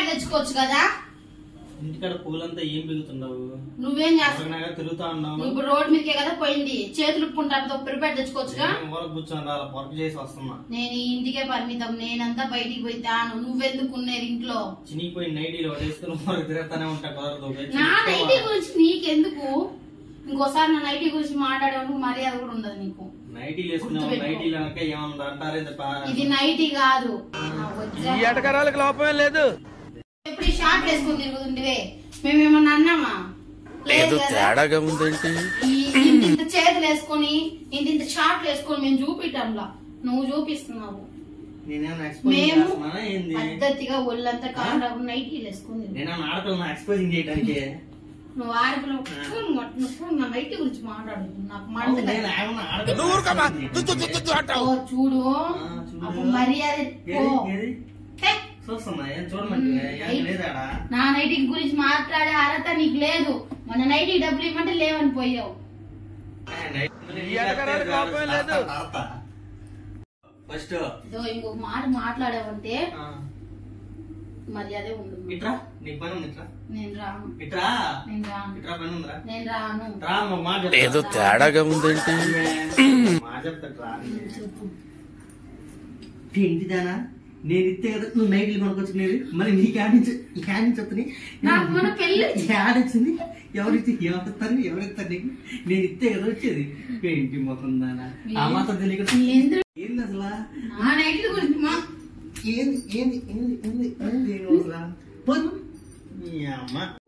Prepare తెచ్చుకోవచ్చు కదా. ఇంటికాడ పూలంతా ఏం బిగుతున్నావు? నువ్వేం చేస్తావు? తిరుగుతా ఉన్నావు. ఇప్పుడు రోడ్ మీదకే కదా పోయింది, చేతులు పుంటాతో ప్రిపేర్ తెచ్చుకోవచ్చుగా. కూర్చొని రాలా, వర్క్ చేసి వస్తున్నా. నేను ఇంటికే పరిమితం, నేనంతా బయటికి పోయి తాను. నువ్వెందుకున్నారు ఇంట్లో? చినిగిపోయి నైటీలో వేసుకుని తిరుగుతానే ఉంటా. నా నైటీ గురించి నీకెందుకు? ఇంకోసారి నా నైటీ గురించి మాట్లాడేవాడు మర్యాద కూడా ఉండదు నీకు. నైటీలు వేసుకున్నావు, నైటీలు ఏమన్నా అంటారే. ఇది నైటీ కాదు, లోపమే లేదు. ఎప్పుడు షార్ట్ వేసుకుని తిరుగుతుంటే మేమేమన్నా అన్నామా? లేదు తేడాగా ఉందేంటి? ఇంత చేతులు వేసుకొని ఇంత షార్ట్లు వేసుకొని మేము చూపిటంలా, నువ్వు చూపిస్తున్నావు. మేము పద్ధతిగా ఒళ్ళంతా కాండా నైటీలు వేసుకుని నువ్వు ఆడపిల్ల నా నైటీ గురించి మాట్లాడు. నాకు చూడు అప్పుడు మర్యాద. నా నైటీ గురించి మాట్లాడే అర్హత నీకు లేదు. మన నైటీ డబ్బులు ఇవ్వమంటే లేవని పోయావు. ఇంకొక మాట మాట్లాడావంటే మర్యాదే ఉండదు. నేను రాను. ఏదో తేడాగా ఉందేంటి? ఏంటిదానా నేను ఇస్తే కదా నువ్వు నైట్లు కొనుకొచ్చుకునేది. మరి నీకు చెప్తాను వచ్చింది. ఎవరిస్తారు నీకు? నేను ఇస్తే కదా వచ్చేది. ఏంటి మొత్తం దానా ఆ మాత్రం తెలియక ఏంది అసలు? ఏంది అసలు?